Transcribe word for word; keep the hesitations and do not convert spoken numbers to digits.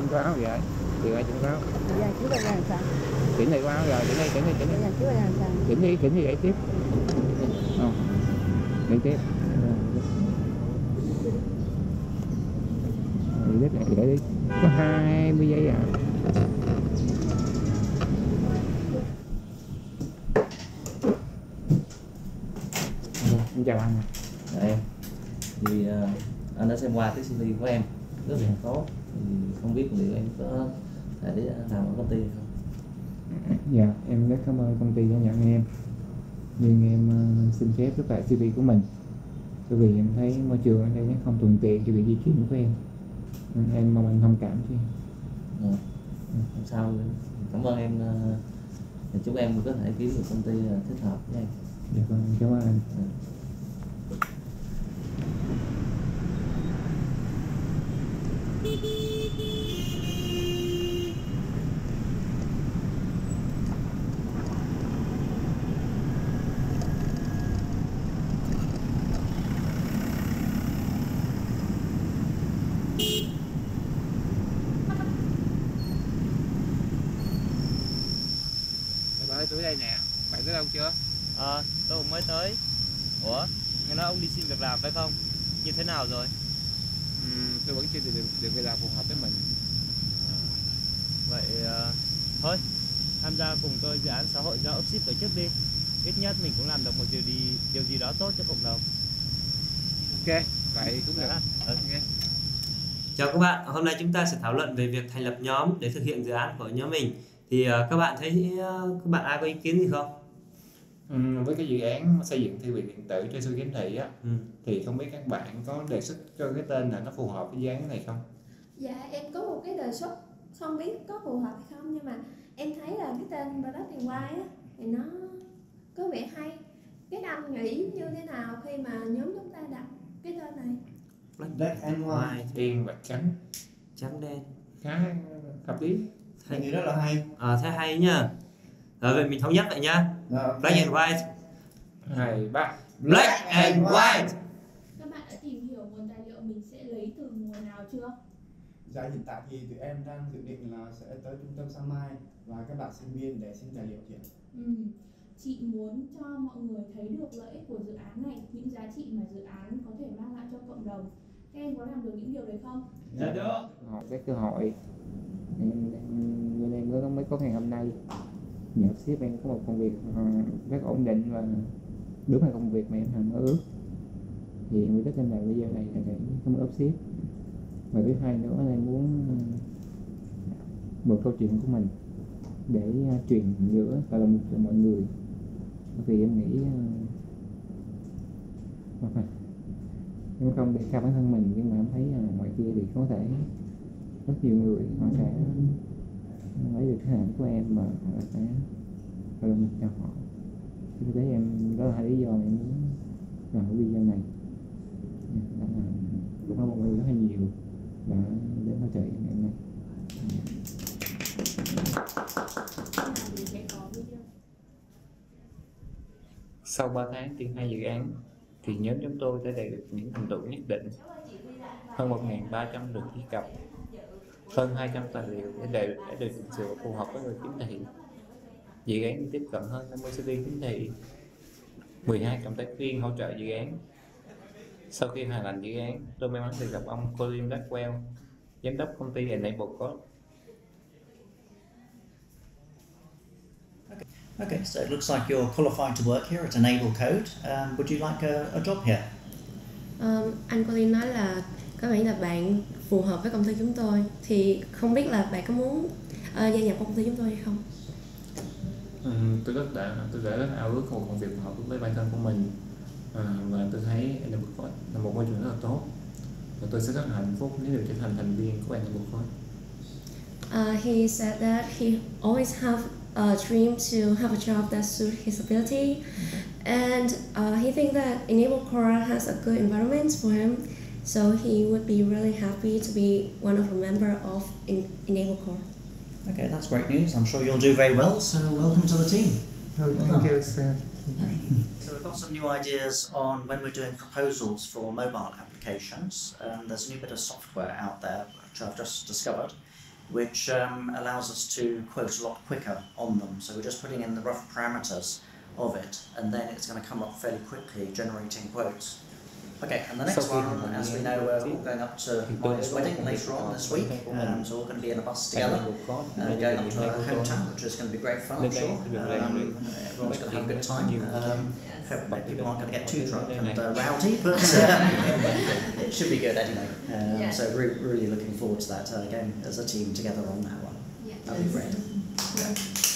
có áo vậy, chị ơi chưa có áo. Dạ chú là làm sao? Chỉnh này có áo rồi, chỉnh đi, chỉnh đi, chỉnh đi. Dạ chú là làm sao? Chỉnh đi, chỉnh đi để tiếp. Không, để tiếp. Để tiếp để đi, có hai mươi giây à. Em chào anh. Dạ em. Thì uh, anh đã xem qua cái xê vê của em rất là tốt, thì không biết liệu em có thể làm ở công ty hay không? Dạ, em rất cảm ơn công ty đã nhận em. Nhưng em uh, xin phép rút lại xê vê của mình, bởi vì em thấy môi trường ở đây nó không thuận tiện cho việc di chuyển của em. Em mong anh thông cảm chứ. Ừ. Không sao, cảm ơn em. Uh, chúc em có thể kiếm được công ty uh, thích hợp với em. Dạ vâng, cảm ơn anh. Ừ. Bạn ơi, tôi đây nè, bạn tới đâu chưa? Ờ, à, tôi mới tới. Ủa, nghe nói ông đi xin việc làm phải không? Như thế nào rồi? Ừ, tôi vẫn chưa được được việc làm phù hợp với mình. À, vậy uh, thôi, tham gia cùng tôi dự án xã hội do UPSHIFT tổ chức đi. Ít nhất mình cũng làm được một điều gì điều gì đó tốt cho cộng đồng. Ok, vậy cũng được. Okay. Chào các bạn, hôm nay chúng ta sẽ thảo luận về việc thành lập nhóm để thực hiện dự án của nhóm mình. Thì uh, các bạn thấy uh, các bạn ai có ý kiến gì không? Ừ, với cái dự án xây dựng thư viện điện tử cho sư khiếm thị á, ừ. thì không biết các bạn có đề xuất cho cái tên là nó phù hợp với dự án này không? Dạ em có một cái đề xuất, không biết có phù hợp hay không, nhưng mà em thấy là cái tên Black and White á thì nó có vẻ hay. Các anh nghĩ như thế nào khi mà nhóm chúng ta đặt cái tên này? Black and White, đen và trắng, trắng đen, khá hợp lý. Thầy nghĩ rất là hay. À, thế hay nhá. Rồi vậy mình thống nhất vậy nhá. Rồi, Black and White. Hai ba. Black and White. Các bạn đã tìm hiểu nguồn tài liệu mình sẽ lấy từ nguồn nào chưa? Dạ hiện tại thì tụi em đang dự định là sẽ tới trung tâm sáng mai và các bạn sinh viên để xin tài liệu chị. Ừ. Chị muốn cho mọi người thấy được lợi ích của dự án này, những giá trị mà dự án có thể mang lại cho cộng đồng. Các em có làm được những điều đấy không? Dạ được. Cái cơ hội nên em mới mới có ngày hôm nay. Nhờ sếp em có một công việc rất ổn định và đúng là công việc mà em hằng mơ ước, thì em rất tin là bây giờ này là để có một sếp. Và thứ hai nữa là em muốn một câu chuyện của mình để truyền giữa và lòng cho mọi người, vì em nghĩ uh, em không để cao bản thân mình, nhưng mà em thấy uh, ngoài kia thì có thể rất nhiều người họ sẽ lấy được cái hình ảnh của em mà họ sẽ phải làm cho họ. Vì thế em đó là hai lý do em muốn làm cái video này. Đó là cũng có mọi người rất là nhiều đã đến hỗ trợ em ngày hôm nay. Sau ba tháng triển khai dự án thì nhóm chúng tôi đã đạt được những thành tựu nhất định. Hơn một nghìn ba trăm lượt truy cập, hơn hai trăm tài liệu để đều đã được chỉnh sửa phù hợp với người khiếm thị. Dự án tiếp cận hơn năm mươi sinh viên khiếm thị, mười hai cộng tác viên hỗ trợ dự án. Sau khi hoàn thành dự án, tôi may mắn được gặp ông Caudullo, giám đốc công ty Enablecode. Okay, so it looks like you're qualified to work here at Enablecode. Um, would you like a, a job here? Um, anh Colin nói là có vẻ là bạn phù hợp với công ty chúng tôi, thì không biết là bạn có muốn uh, gia nhập công ty chúng tôi hay không? Ừ, tôi rất đã tôi đã rất ao ước một công việc phù hợp với bản thân của mình, à, và tôi thấy Enablecode là một môi trường rất là tốt, và tôi sẽ rất là hạnh phúc nếu được trở thành thành viên của Enablecode. Uh, he said that he always have a dream to have a job that suits his ability, and uh, he thinks that Enablecode has a good environment for him, so he would be really happy to be one of a member of Enablecode. Okay, that's great news. I'm sure you'll do very well, so welcome to the team. Oh, thank you, sir. So we've got some new ideas on when we're doing proposals for mobile applications. Um, there's a new bit of software out there which I've just discovered. which um, allows us to quote a lot quicker on them. So we're just putting in the rough parameters of it, and then it's going to come up fairly quickly, generating quotes. Okay, and the next one, as we know, we're all going up to Maya's wedding later on this week, um, so we're going to be in a bus together, uh, going up to her hometown, which is going to be great fun, I'm sure. Um, everyone's going to have a good time. Um, hopefully people aren't going to get too drunk and uh, rowdy, but uh, it should be good anyway. Um, Yeah. So we're really looking forward to that, uh, going as a team together on that one. Yeah. That'll be great. Yeah.